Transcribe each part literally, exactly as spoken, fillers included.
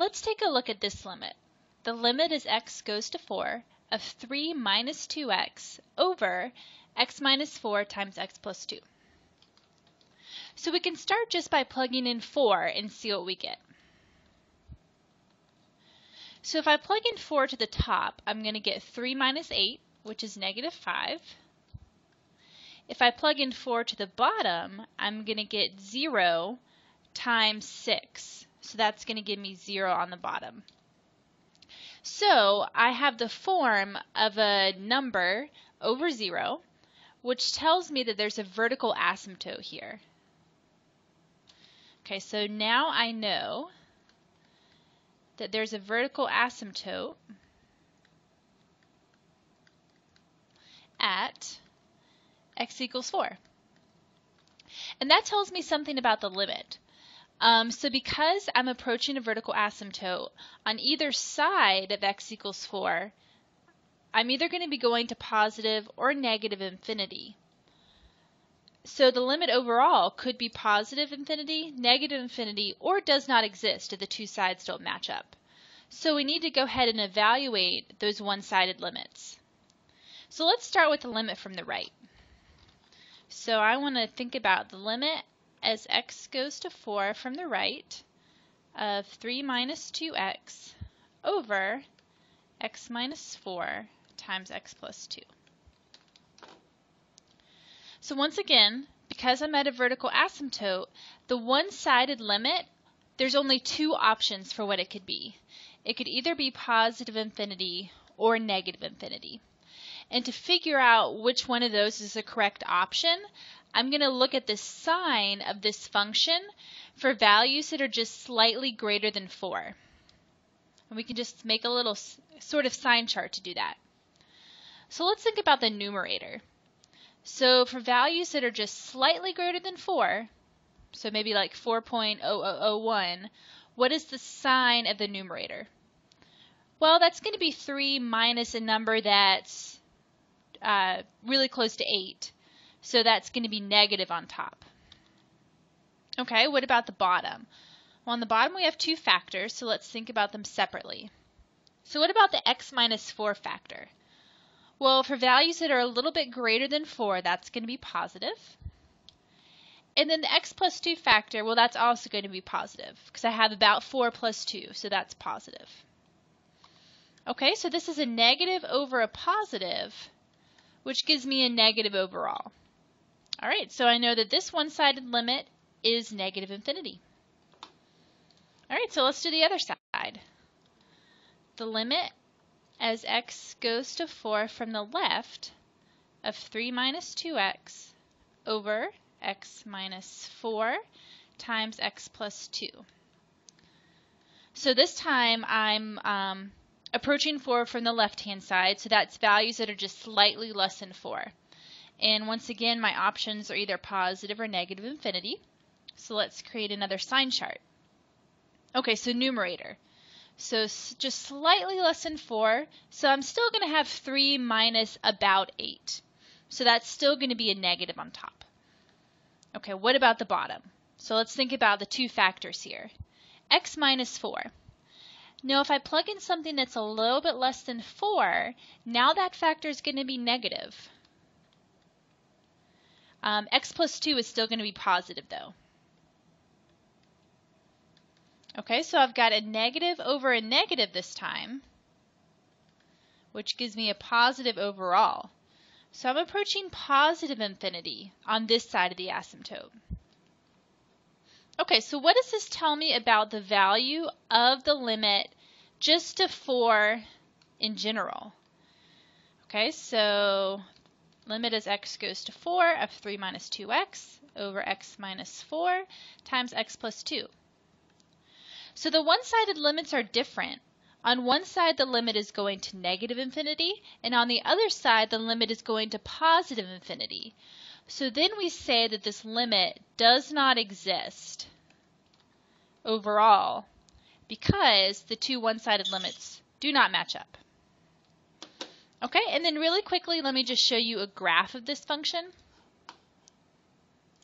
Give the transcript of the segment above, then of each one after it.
Let's take a look at this limit. The limit as x goes to four of three minus two x over x minus four times x plus two. So we can start just by plugging in four and see what we get. So if I plug in four to the top, I'm going to get three minus eight, which is negative five. If I plug in four to the bottom, I'm going to get zero times six. So that's going to give me zero on the bottom. So I have the form of a number over zero, which tells me that there's a vertical asymptote here. Okay, so now I know that there's a vertical asymptote at x equals four. And that tells me something about the limit. Um, so because I'm approaching a vertical asymptote on either side of x equals four, I'm either going to be going to positive or negative infinity. So the limit overall could be positive infinity, negative infinity, or does not exist if the two sides don't match up. So we need to go ahead and evaluate those one-sided limits. So let's start with the limit from the right. So I want to think about the limit as x goes to four from the right of three minus two x over x minus four times x plus two. So once again, because I'm at a vertical asymptote, the one-sided limit, there's only two options for what it could be. It could either be positive infinity or negative infinity. And to figure out which one of those is the correct option, I'm going to look at the sign of this function for values that are just slightly greater than four. And we can just make a little sort of sign chart to do that. So let's think about the numerator. So for values that are just slightly greater than four, so maybe like four point zero zero zero one, what is the sign of the numerator? Well, that's going to be three minus a number that's uh, really close to eight. So that's going to be negative on top. Okay, what about the bottom? Well, on the bottom we have two factors, so let's think about them separately. So what about the x minus four factor? Well, for values that are a little bit greater than four, that's going to be positive. And then the x plus two factor, well, that's also going to be positive because I have about four plus two, so that's positive. Okay, so this is a negative over a positive, which gives me a negative overall. All right, so I know that this one-sided limit is negative infinity. All right, so let's do the other side. The limit as x goes to four from the left of three minus two x over x minus four times x plus two. So this time I'm um, approaching four from the left-hand side, so that's values that are just slightly less than four. And once again, my options are either positive or negative infinity. So let's create another sign chart. Okay, so numerator. So just slightly less than four. So I'm still going to have three minus about eight. So that's still going to be a negative on top. Okay, what about the bottom? So let's think about the two factors here. X minus four. Now if I plug in something that's a little bit less than four, now that factor is going to be negative. Um, x plus two is still going to be positive though. Okay, so I've got a negative over a negative this time, which gives me a positive overall. So I'm approaching positive infinity on this side of the asymptote. Okay, so what does this tell me about the value of the limit just to four in general? Okay, so limit as x goes to four of three minus two x over x minus four times x plus two. So the one-sided limits are different. On one side the limit is going to negative infinity, and on the other side the limit is going to positive infinity. So then we say that this limit does not exist overall because the two one-sided limits do not match up. Okay, and then really quickly, let me just show you a graph of this function.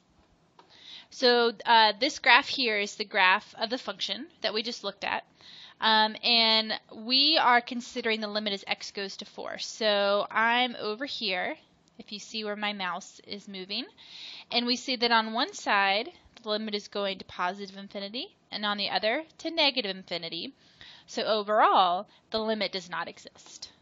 So uh, this graph here is the graph of the function that we just looked at. Um, and we are considering the limit as x goes to four. So I'm over here, if you see where my mouse is moving, and we see that on one side the limit is going to positive infinity and on the other to negative infinity. So overall the limit does not exist.